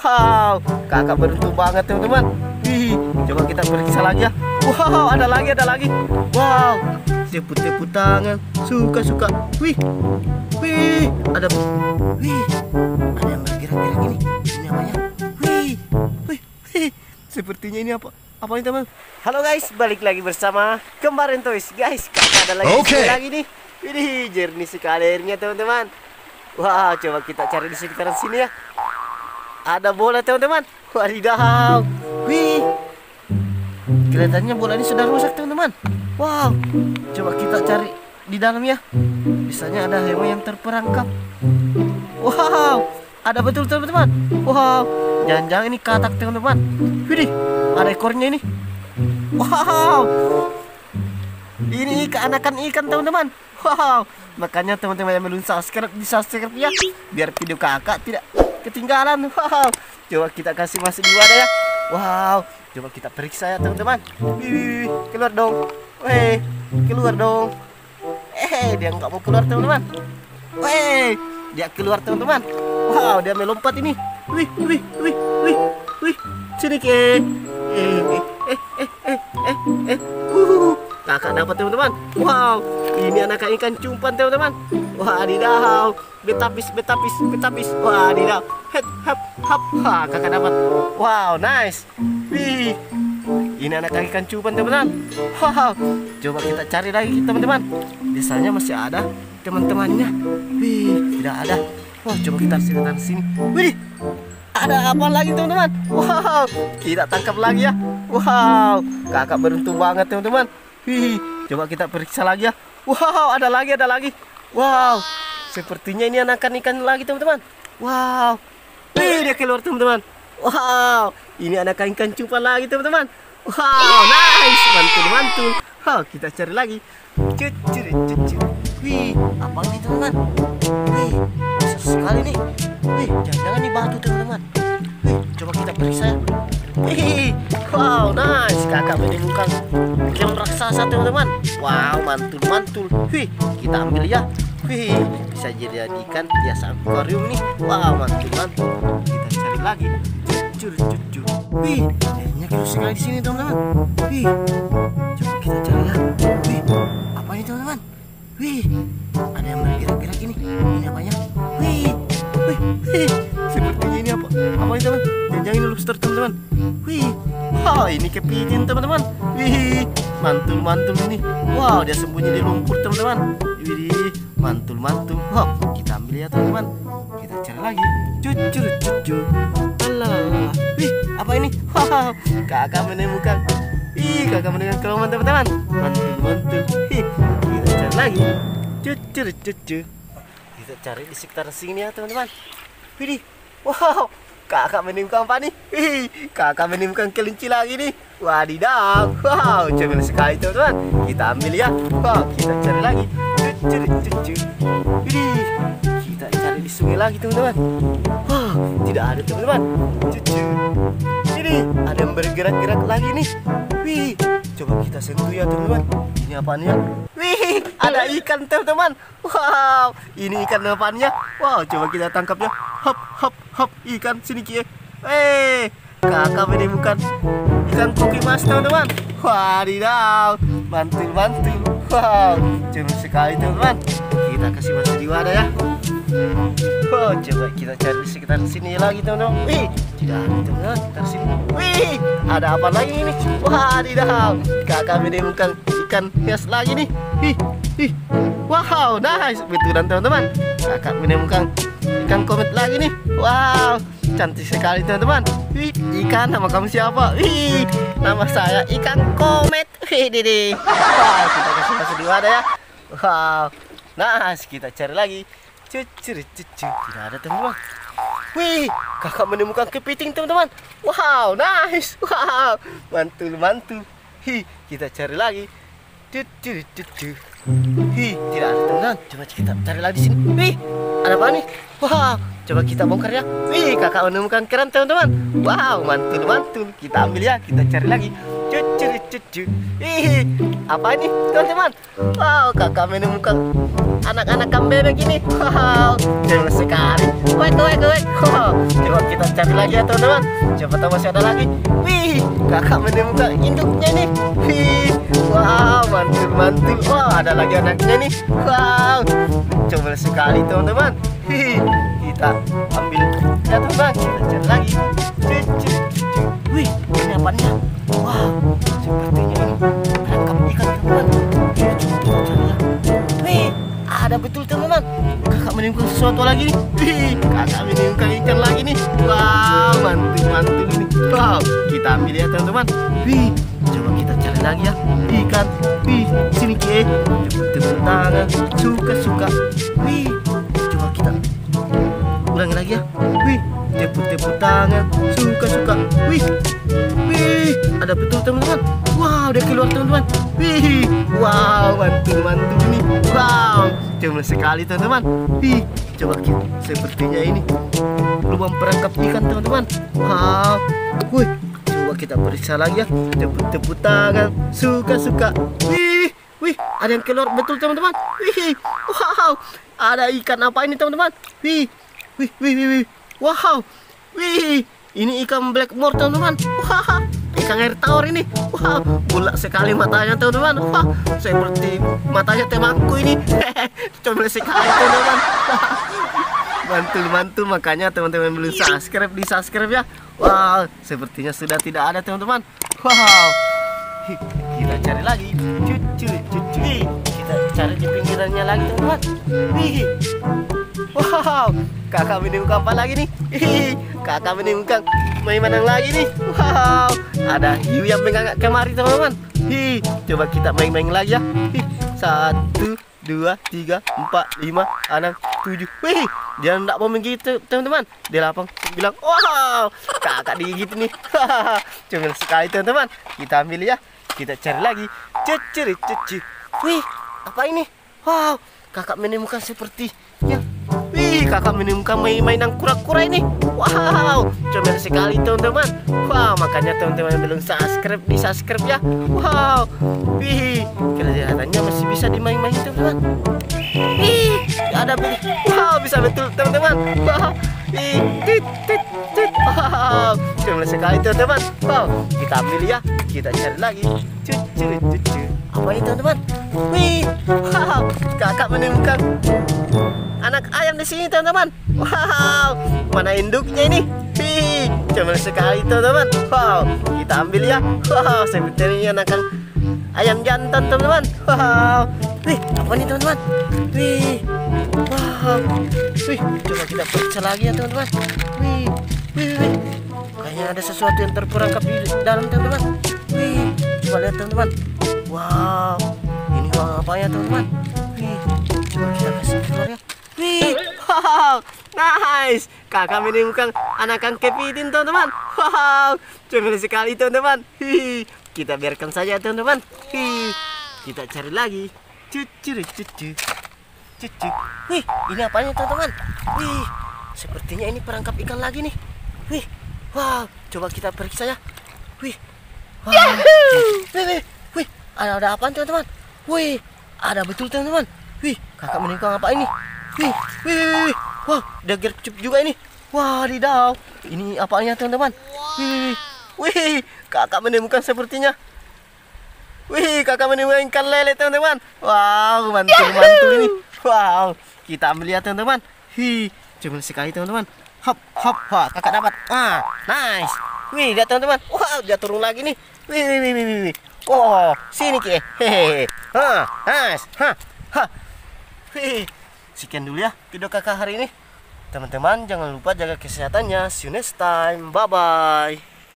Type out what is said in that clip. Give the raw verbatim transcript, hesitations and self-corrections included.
Wow, kakak beruntung banget teman-teman. Wih, coba kita periksa lagi ya. Wow, ada lagi, ada lagi. Wow, tepuk-tepuk tangan, suka-suka. Wih, wih, ada, wih, ada yang bergerak-gerak ini. Ini apanya? Wih, wih, wih. Sepertinya ini apa? Apa ini teman? Halo guys, balik lagi bersama Kembaran Toys. Guys, kakak ada lagi Okay. lagi nih. Ini jernih sekali airnya teman-teman. Wah, coba kita cari di sekitaran sini ya. Ada bola teman-teman. Wadidaw. Wih, kelihatannya bola ini sudah rusak teman-teman. Wow, coba kita cari di dalam ya. Misalnya ada hewan yang terperangkap. Wow, ada betul teman-teman. Wow, jangan-jangan ini katak teman-teman. Widih, ada ekornya ini. Wow, ini keanakan ikan teman-teman. Wow, makanya teman-teman yang belum subscribe di subscribe ya, biar video kakak tidak ketinggalan. Wow, coba kita kasih masuk di wadah ya. Wow, coba kita periksa ya teman-teman. Wih, keluar dong. Weh, keluar dong. Eh, dia nggak mau keluar teman-teman. Weh, dia keluar teman-teman. Wow, dia melompat ini. Wih, wih, wih, wih, wih. Sini ke. Eh, eh, eh, eh, eh, eh, eh. Uh, kakak dapat teman-teman. Wow, ini anak ikan cumpan teman-teman. Wadidaw, betapis, betapis, betapis. Wadidaw, hep, hep, hap. Wah, kakak dapat. Wow, nice. Wih, ini anak ikan cumpan teman-teman. Wow, coba kita cari lagi teman-teman. Biasanya masih ada teman-temannya. Wih, tidak ada. Wah, coba kita silakan sini. Wih, ada apa lagi teman-teman? Wow, kita tangkap lagi ya. Wow, kakak beruntung banget teman-teman. Wih, coba kita periksa lagi ya. Wow, ada lagi, ada lagi. Wow, sepertinya ini anakan ikan lagi teman-teman. Wow, wih, dia keluar teman-teman. Wow, ini anakan ikan cupang lagi teman-teman. Wow, nice, mantul-mantul. Wow, kita cari lagi. Cut, cut, cut, cut. Wih, apa ini teman-teman? Wih, besar sekali nih. Wih, jangan-jangan ini batu teman-teman. Wih, coba kita periksa ya. Wih, wow, nice. Kakak menemukan ikan raksasa teman-teman. Wow, mantul-mantul. Wih, kita ambil ya. Wih, bisa dijadikan biasa akuarium nih. Wow, mantul-mantul. Kita cari lagi. Cucur, cucur. Wih, airnya keruh sekali di sini teman-teman. Wih, coba kita cari ya. Wih, apa ini teman-teman? Wih, ada yang bergerak-gerak ini. Ini apanya? Wih, wih, wih. Sepertinya ini apa? Apa ini teman? Jangan-jangan ini lobster teman-teman. Wih, wow, ini kepiting teman-teman. Wih, mantul-mantul ini. Wow, dia sembunyi di lumpur teman-teman. Wih, mantul-mantul. Wow, kita ambil ya teman-teman. Kita cari lagi. Cucur, cucur. Alah, wih, apa ini? Wow, kakak menemukan. Ih, kakak menemukan kelomang teman-teman. Mantul-mantul. Ih, kita cari lagi. Cucur, cucur. Kita cari di sekitar sini ya teman-teman. Widih, wow, kakak menemukan apa nih? Wih, kakak menemukan kelinci lagi nih. Wadidaw, wow, comel sekali teman-teman. Kita ambil ya. Wow, kita cari lagi. Cucur, cucur. Widih, kita cari di sungai lagi teman-teman. Wow, tidak ada teman-teman. Cucur. Ini ada yang bergerak-gerak lagi nih. Wih, coba kita sentuh ya teman-teman. Ini apaan ya? Wih, ada ikan teman-teman. Wow, ini ikan apaan ya? Wow, coba kita tangkap ya. Hop, hop, hop, ikan sini kie. Eh, kakak menemukan ikan koki mas teman-teman. Wadidaw, mantul-mantul. Wow, cemil sekali teman-teman. Kita kasih masuk di wadah ya. Wow, coba kita cari di sekitar sini lagi teman-teman. Wih, tidak ada teman-teman sekitar sini. Wih, ada apa lagi ini? Wadidaw, kakak menemukan ikan hias lagi nih. Ih, ih. Wow, nice. Betulan teman-teman. Kakak menemukan ikan komet lagi nih. Wow, cantik sekali teman-teman. Wih, ikan, nama kamu siapa? Wih, nama saya ikan komet. Wih, dede. Wow, kita kasih masuk di wadah ya. Wow, nice. Kita cari lagi. Cucur, cucur. Tidak ada teman-teman. Wih, kakak menemukan kepiting teman-teman. Wow, nice. Wow, mantul-mantul. Hi, kita cari lagi. Cucur, cucur. Hi, tidak ada teman-teman. Coba kita cari lagi di sini. Wih, ada apa nih? Wow, coba kita bongkar ya. Wih, kakak menemukan kerang teman-teman. Wow, mantul-mantul. Kita ambil ya, kita cari lagi. Cucur, cucu. Ih, apa ini teman-teman? Wow, kakak menemukan anak-anak bebek ini. Wow, keren sekali. Wek, wek, wek. Wow, coba kita cari lagi ya teman-teman. Coba tahu masih ada lagi. Wih, kakak menemukan induknya nih. Wih, wow, mantul-mantul. Wow, ada lagi anaknya nih. Wow, coba sekali teman-teman. Wih, kita ambil ya teman-teman. Kita cari lagi. Cucu, cucu. Wih, ini apanya? Wow, sepertinya ini menangkap ikan teman-teman. Coba cari ya. Wih, ada betul teman-teman. Kakak menemukan sesuatu lagi nih. Wih, kakak menemukan ikan lagi nih. Wow, mantul-mantul ini. Wow, kita ambil ya teman-teman. Wih, coba kita cari lagi ya ikan. Wih, sini ke. Tepuk tangan, suka-suka. Wih, coba kita ulangi lagi ya. Wih, tepuk-tepuk tangan, suka-suka. Wih, wih, ada betul teman-teman. Wow, udah keluar teman-teman. Wih, wow, mantul-mantul ini. Wow, cuma sekali teman-teman. Wih, coba kita sepertinya ini lubang perangkap ikan teman-teman. Wow, wih, coba kita periksa lagi ya. Tepuk-tepuk tangan, suka-suka. Wih, wih, ada yang keluar betul teman-teman. Wih, wow, ada ikan apa ini teman-teman? Wih, wih, wih, wih, wih. Wow, wih, ini ikan blackmore teman-teman. Wah, ikan air tawar ini. Wow, bulat sekali matanya teman-teman. Wah, seperti matanya temanku ini. Coba sekali teman-teman. Mantul-mantul, makanya teman-teman belum subscribe, di subscribe ya. Wow, sepertinya sudah tidak ada teman-teman. Wow, kita cari lagi. Cucu, cucu. Kita cari di pinggirannya lagi teman-teman. Wih. Wow, kakak menemukan apa lagi nih? Hihi, kakak menemukan mainan lagi nih. Wow, ada hiu yang mengangkat kemari teman-teman. Hi, coba kita main-main lagi ya. Hi, satu, dua, tiga, empat, lima, enam, tujuh. Wih, dia tidak mau menggigit teman-teman. Delapan, sembilan. Wow, kakak digigit nih. Cuma sekali teman-teman. Kita ambil ya. Kita cari lagi. Cucu, cucu. Wih, apa ini? Wow, kakak menemukan sepertinya. Wih, kakak menemukan mainan kura-kura ini. Wow, comel sekali teman-teman. Wow, makanya teman-teman belum subscribe, di subscribe ya. Wow, wih, kelihatannya masih bisa dimain-main teman-teman. Wih, ada betul. Wow, bisa betul teman-teman. Wow, wih, tit, tit, tit. Wow, comel sekali teman-teman. Wow, kita ambil ya. Kita cari lagi. Cucu, cucu. Apa ini teman-teman? Wih, wow, kakak menemukan anak ayam di sini teman-teman. Wow, mana induknya ini? Wih, comel sekali teman-teman. Wow, kita ambil ya. Wow, sepertinya anak ayam jantan teman-teman. Wow, wih, apa nih teman-teman? Wih, wow, wih, coba kita periksa lagi ya teman-teman. Wih, wih, wih, kayaknya ada sesuatu yang terperangkap di dalam teman-teman. Wih, coba lihat teman-teman. Wow, ini uang apa ya teman-teman? Wih, coba kita kasih keluar ya. Wih, wow, nice. Kakak menemukan anakan kepiting teman-teman. Wow, comel sekali teman-teman. Wih, kita biarkan saja teman-teman. Wih, kita cari lagi. Cucu, cucu, cucu. Wih, ini apanya teman-teman? Wih, sepertinya ini perangkap ikan lagi nih. Wih, wow, coba kita periksa ya. Wih, wow, wih, wih, wih, ada ada apaan teman-teman? Wih, ada betul teman-teman. Wih, kakak menemukan apa ini? Wih, wih, wih, wih. Wah, ada gercup juga ini. Wah, didau. Ini apanya teman-teman? Wih, wih, kakak menemukan sepertinya. Wih, kakak menemukan ikan lele teman-teman. Wow, mantul-mantul ini. Wow, kita ambil ya teman-teman. Hi, cuma sekali teman-teman. Hop, hop, wah, kakak dapat. Ah, nice. Wih, lihat teman-teman. Wow, dia turun lagi nih. Wih, wih, wih, wih, wih. Oh, sini ke. Hehehe. Ha, nice. Ha, ha. Wih. Sekian dulu ya video kakak hari ini. Teman-teman jangan lupa jaga kesehatannya. See you next time. Bye bye.